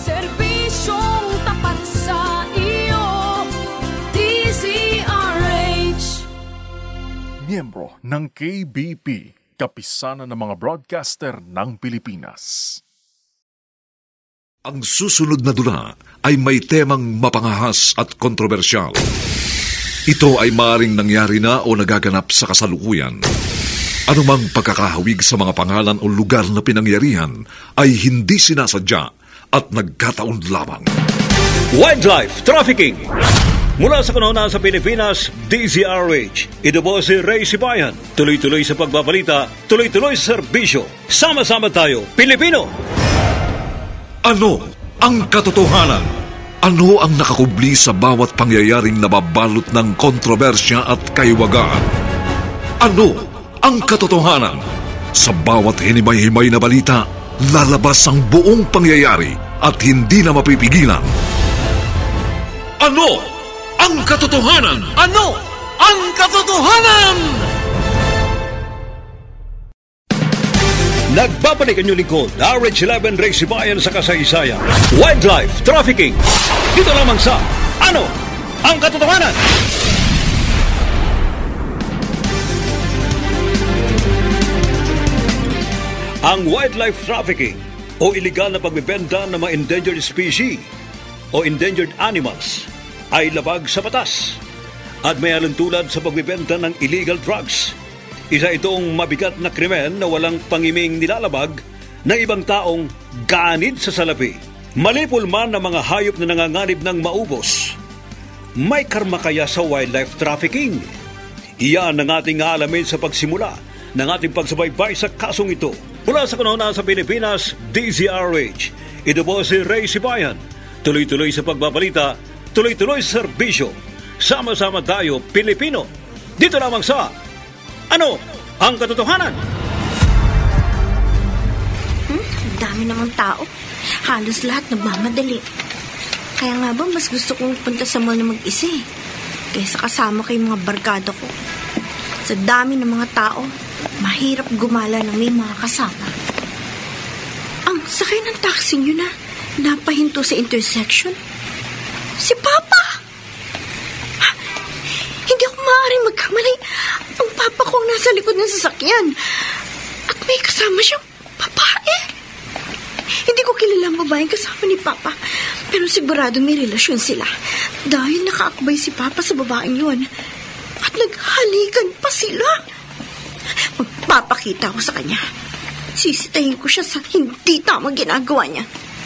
Serbisyong tapat sa iyo, DZRH. Miyembro ng KBP, kapisanan ng mga broadcaster ng Pilipinas. Ang susunod na dula ay may temang mapangahas at kontrobersyal. Ito ay maaaring nangyari na o nagaganap sa kasalukuyan. Anumang pagkakahawig sa mga pangalan o lugar na pinangyarihan ay hindi sinasadya at nagkataon lamang. Wildlife Trafficking. Mula sa kanuna sa Pilipinas, DZRH. Ito po si Ray Sibayan. Tuloy-tuloy sa pagbabalita, tuloy-tuloy sa serbisyo. Sama-sama tayo, Pilipino! Ano ang katotohanan? Ano ang nakakubli sa bawat pangyayaring nababalot ng kontrobersya at kaiwagaan? Ano ang katotohanan? Sa bawat hinimay-himay na balita, lalabas ang buong pangyayari at hindi na mapipigilan. Ano ang katotohanan? Ano ang katotohanan? Nagbabalik ang inyong lingkod, RH11 Ray Sibayan sa kasaysayan. Wildlife Trafficking. Dito lamang sa Ano ang Katotohanan? Ang wildlife trafficking o iligal na pagbebenta ng mga endangered species o endangered animals ay labag sa batas at may alintulad sa pagbebenta ng illegal drugs. Isa itong mabigat na krimen na walang pangiming nilalabag ng ibang taong ganid sa salapi. Malipol man ang mga hayop na nanganganib ng maubos. May karma kaya sa wildlife trafficking? Iyan ang ating aalamin sa pagsimula ng ating pagsubaybay sa kasong ito. Mula sa kanuna sa Pilipinas, DZRH. Ito po si Ray Sibayan. Tuloy-tuloy sa pagbabalita, tuloy-tuloy sa serbisyo. Sama-sama tayo, Pilipino. Dito lamang sa Ano ang Katotohanan? Dami namang tao. Halos lahat nagmamadali. Kaya nga ba mas gusto kong punta sa mall na mag-isa kaysa kasama kay mga barkada ko. Sa dami ng mga tao, mahirap gumala ng may mga kasama. Ang sakay ng taxi nyo na napahinto sa intersection. Si Papa! Hindi ako maaaring magkamali. Ang papa ko ang nasa likod ng sasakyan. At may kasama siyang babae. Hindi ko kilala ang babaeng kasama ni Papa. Pero sigurado may relasyon sila. Dahil nakaakbay si Papa sa babaeng yun. At naghalikan pa sila. Magpapakita ko sa kanya. Sisitahin ko siya sa hindi tamang ginagawa niya.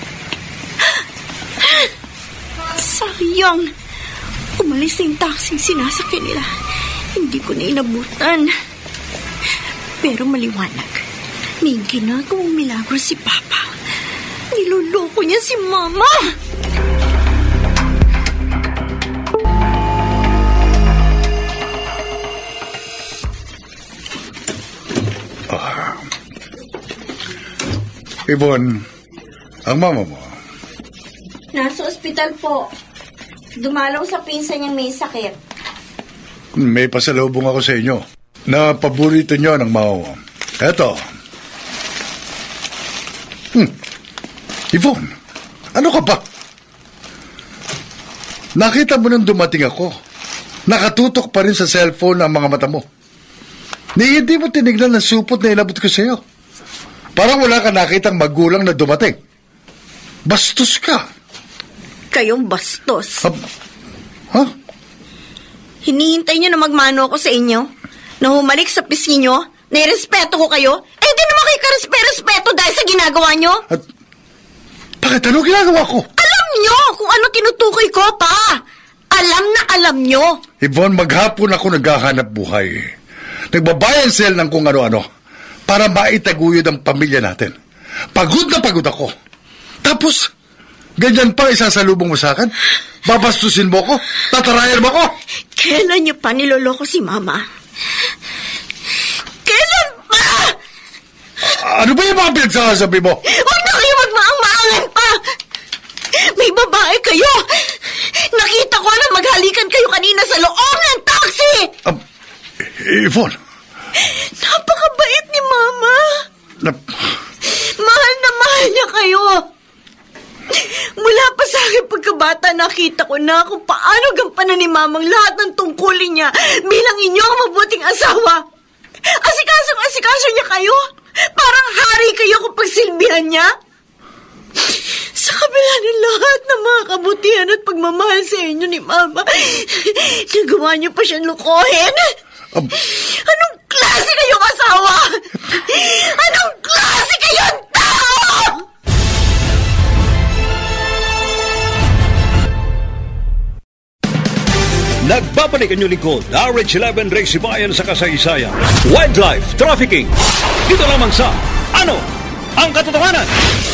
Sayang. Umalis na yung taxing sinasakyan nila. Hindi ko na inabutan. Pero maliwanag. May ginagawang milagro si Papa. Niloloko niya si Mama. Yvonne, ang mama mo? Nasa ospital po. Dumalaw sa pinsan niyang may sakit. May pasalubong ako sa inyo na paborito niyo ng mama mo. Eto. Yvonne, ano ka ba? Nakita mo nang dumating ako. Nakatutok pa rin sa cellphone ang mga mata mo. Hindi mo tinignan ang supot na inabot ko sa'yo. Parang wala ka nakitang magulang na dumating. Bastos ka. Kayong bastos. Ha? Hinihintay niyo na magmano ako sa inyo? Na humalik sa pisngi niyo? Nairespeto ko kayo? Eh, di naman kayo karespeto dahil sa ginagawa niyo? At bakit? Ano ginagawa ko? Alam niyo kung ano tinutukoy ko, Pa. Alam na alam niyo. Yvonne, maghapon ako naghahanap buhay. Nagbabayan sale ng kung ano-ano para maitaguyod ang pamilya natin. Pagod na pagod ako. Tapos, ganyan pa isasalubong mo sa akin? Babastusin mo ko? Tatarayan mo ko? Kailan niyo pa niloloko si Mama? Kailan pa? Ano ba yung mga pinagsasabi mo? Huwag na kayo magmaang-maangan pa! May babae kayo! Nakita ko na maghalikan kayo kanina sa loob ng taxi! Yvonne! Napakabait ni Mama! Mahal na mahal niya kayo! pagkabata, nakita ko na kung paano gampanan ni Mamang lahat ng tungkulin niya bilang inyong mabuting asawa. Asikaso niya kayo. Parang hari kayo kung pagsilbihan niya. Sa kabila ng lahat ng mga kabutihan at pagmamahal sa inyo ni Mama, nagawa niyo pa siyang lukohin. Anong klase kayong asawa? Anong klase kayong tao? Nagbabalik ang inyong lingkod, RH11 Ray Sibayan sa kasaysayan. Wildlife Trafficking. Dito lamang sa Ano ang Katotohanan?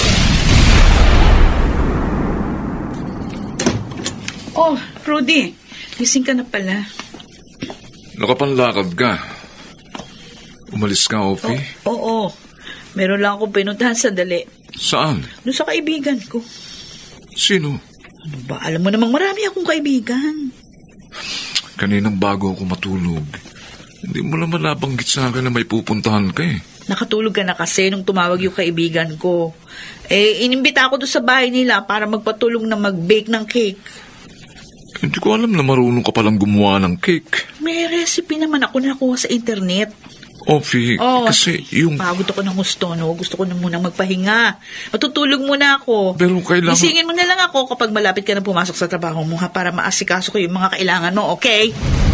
Oh, Rudy, gising ka na pala. Nakapanlakad ka. Umalis ka, Ophie? Oo. Meron lang akong pinuntahan sandali. Saan? Doon sa kaibigan ko. Sino? Ano ba? Alam mo namang marami akong kaibigan. Kaninang bago ako matulog, hindi mo naman nabanggit sa akin na may pupuntahan ka eh. Nakatulog ka na kasi nung tumawag yung kaibigan ko. Inimbita ako doon sa bahay nila para magpatulong na mag-bake ng cake. Hindi ko alam na marunong ka palang gumawa ng cake. May recipe naman ako nakuha sa internet. Ophie, kasi yung... Pagod ako ng gusto, no? Gusto ko na munang magpahinga. Matutulog muna ako. Pero kailangan... Isingin mo na lang ako kapag malapit ka na pumasok sa trabaho mo, ha? Para maasikaso ko yung mga kailangan mo, okay?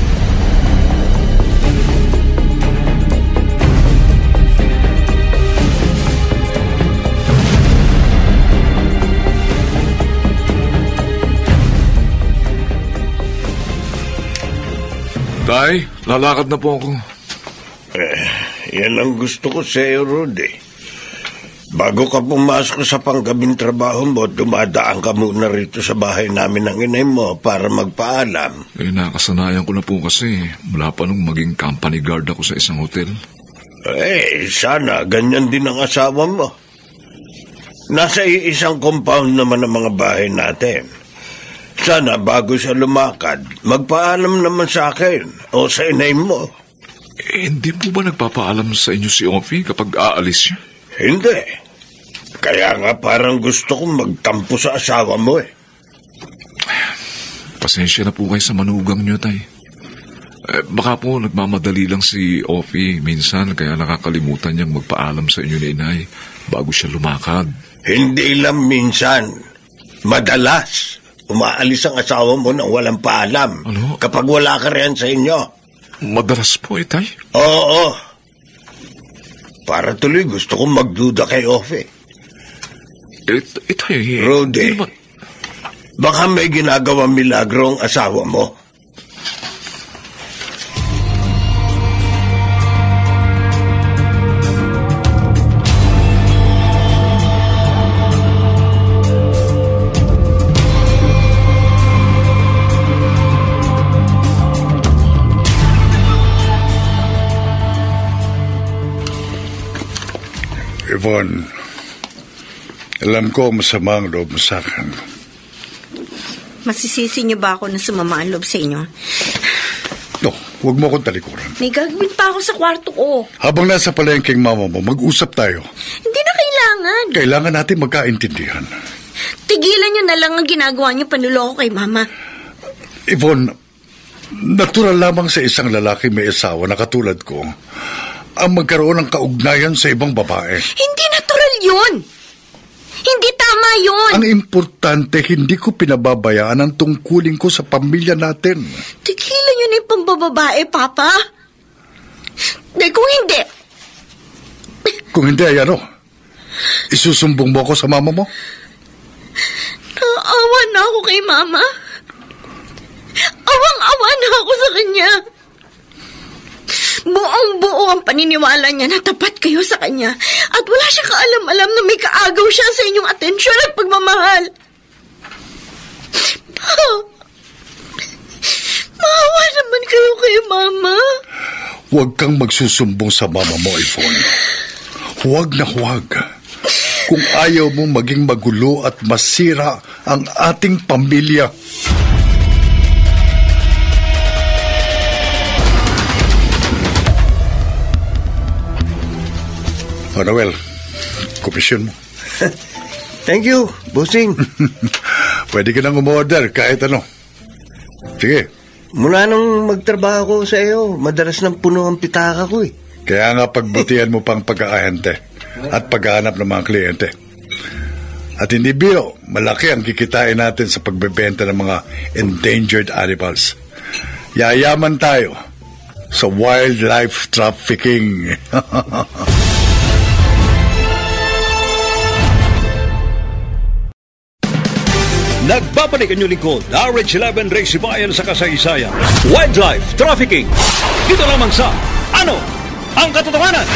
Tay, lalakad na po ako. Yan ang gusto ko sa'yo, Rudy. Bago ka pumasok sa panggabing trabaho mo, dumadaan ka muna rito sa bahay namin ng inay mo para magpaalam. Nakasanayan ko na po kasi mula pa nung maging company guard ako sa isang hotel. Sana ganyan din ang asawa mo. Nasa isang compound naman ang mga bahay natin. Sana bago siya lumakad, magpaalam naman sa akin o sa inay mo. Hindi po ba nagpapaalam sa inyo si Ophie kapag aalis siya? Hindi. Kaya nga parang gusto kong magtampo sa asawa mo eh. Pasensya na po kayo sa manugang niyo, tay. Baka po nagmamadali lang si Ophie minsan kaya nakakalimutan niyang magpaalam sa inyo ni inay bago siya lumakad. Hindi lang minsan. Madalas. Umaalis ang asawa mo nang walang paalam. Ano? Kapag wala ka riyan sa inyo. Madalas po, tay? Oo. Para tuloy gusto kong magduda kay Ophie. Tay, Rudy, baka may ginagawa milagro ang asawa mo. Yvonne, alam ko masama ang loob mo sa akin. Masisisi niyo ba ako na sumama ang loob sa inyo? No, huwag mo akong talikuran. May gagawin pa ako sa kwarto ko. Habang nasa palengkeng mama mo, mag-usap tayo. Hindi na kailangan. Kailangan natin magkaintindihan. Tigilan niyo na lang ang ginagawa niyo panuloko kay Mama. Yvonne, natural lamang sa isang lalaki may asawa na katulad ko ang magkaroon ng kaugnayan sa ibang babae. Hindi natural yun. Hindi tama yun. Ang importante, hindi ko pinababayaan ang tungkulin ko sa pamilya natin. Tigilan yun yung pambababae, Papa. Kung hindi. Kung hindi, ay ano? Isusumbong mo ako sa mama mo? Naawa na ako kay Mama. Awang-awa na ako sa kanya. Buong-buo ang paniniwala niya na tapat kayo sa kanya at wala siya kaalam-alam na may kaagaw siya sa inyong atensyon at pagmamahal. Maawa naman kayo kay Mama. Huwag kang magsusumbong sa mama mo, Yvonne. Huwag na huwag. Kung ayaw mong maging magulo at masira ang ating pamilya. Oh, Noel, komisyon mo. Thank you, bossing. Pwede ka nang umorder kahit ano. Sige. Mula nung magtrabaho ko sa iyo, madalas nang puno ang pitaka ko eh. Kaya nga pagbutihan mo pang pag-aahente at paghahanap ng mga kliyente. At hindi biro, malaki ang kikitain natin sa pagbebenta ng mga endangered animals. Yayaman tayo sa wildlife trafficking. Nagbabalik ang inyong lingkod, RH11 Ray Sibayan sa kasaysayan. Wildlife Trafficking. Dito lamang sa Ano ang Katotohanan?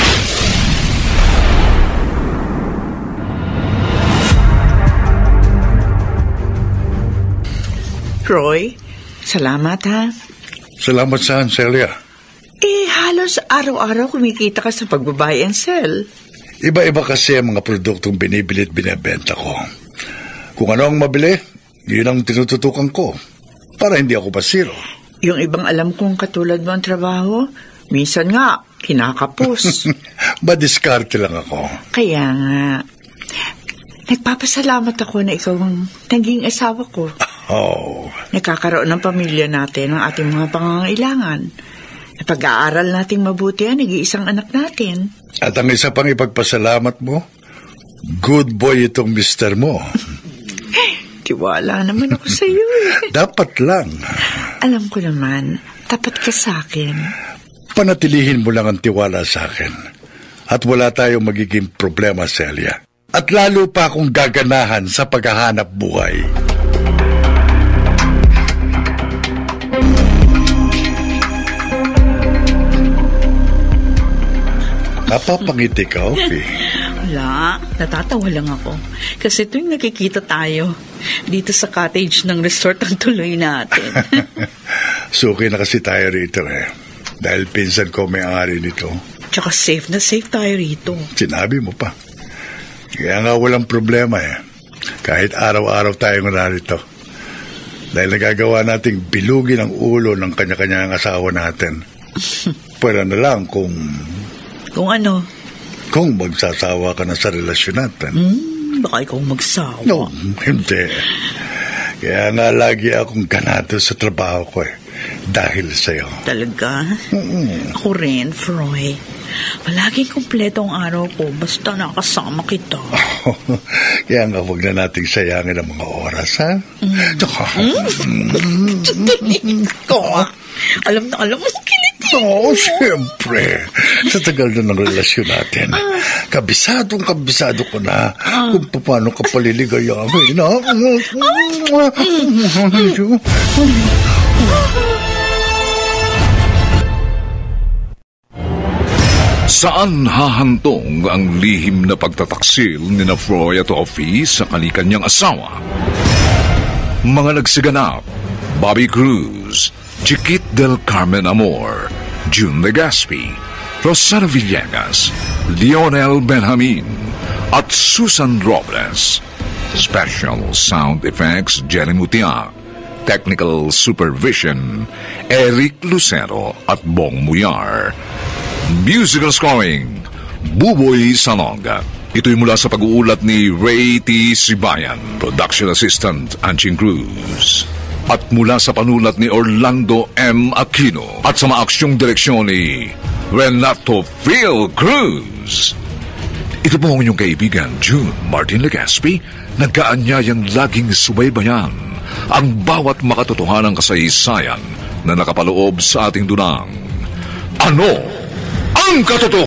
Roy, salamat ha. Salamat saan, Celia? Halos araw-araw kumikita ka sa pagbabuy and sell. Iba-iba kasi ang mga produktong binibili at binibenta ko. Kung ano ang mabili, yun ang tinututukan ko para hindi ako pasiro. Yung ibang alam kong katulad mo ang trabaho, minsan nga, kinakapos. Madiskarte lang ako. Kaya nga, nagpapasalamat ako na ikaw ang naging asawa ko. Oh. Nakakaroon ng pamilya natin ang ating mga pangangailangan. Pag-aaral nating mabuti ang nag-iisang anak natin. At ang isa pang ipagpasalamat mo, good boy itong mister mo. Tiwala naman ako sa iyo eh. Dapat lang. Alam ko naman, tapat ka sa akin. Panatilihin mo lang ang tiwala sa akin. At wala tayong magiging problema, Celia. At lalo pa akong gaganahan sa paghahanap buhay. Napapangiti ka, Opie. Wala, natatawa lang ako. Kasi tuwing nakikita tayo, dito sa cottage ng resort ang tuloy natin. Suki na kasi tayo rito eh. Dahil pinsan ko may-ari nito. Tsaka safe na safe tayo rito. Sinabi mo pa. Kaya nga walang problema eh. Kahit araw-araw tayong narito. Dahil nagagawa nating bilugin ang ulo ng kanya-kanyang asawa natin. Pwede na lang kung... Kung ano? Kung magsasawa ka na sa relasyon natin. Baka ikaw magsawa. No, hindi. Kaya nga lagi akong ganado sa trabaho ko eh. Dahil sa'yo. Talaga? Ako rin, Froy. Palaging kumpleto ang araw ko basta nakasama kita. Kaya nga huwag na nating sayangin ang mga oras, ha? Alam na alam mo, Oo, siyempre. Sa tagal na ng relasyon natin, kabisado ko na kung paano ka paliligayahin. Saan hahantong ang lihim na pagtataksil ni na Froy at Offie sa kanikanyang asawa? Mga nagsiganap, Bobby Cruz, Chiquit del Carmen Amor, June Legaspi, Rosana Villegas, Lionel Benjamin, at Susan Robles. Special Sound Effects, Jelly Mutia. Technical Supervision, Eric Lucero at Bong Muyar. Musical Scoring, Buboy Salonga. Ito'y mula sa pag-uulat ni Ray T. Sibayan. Production Assistant, Anching Cruz. At mula sa panulat ni Orlando M. Aquino. At sa maaksyong direksyon ni Renato Phil Cruz. Ito po ang inyong kaibigan, June Martin Legaspi, nagkaanyayang laging subaybayan ang bawat makatotohanang kasaysayan na nakapaloob sa ating dunang. Ano ang katotohanan?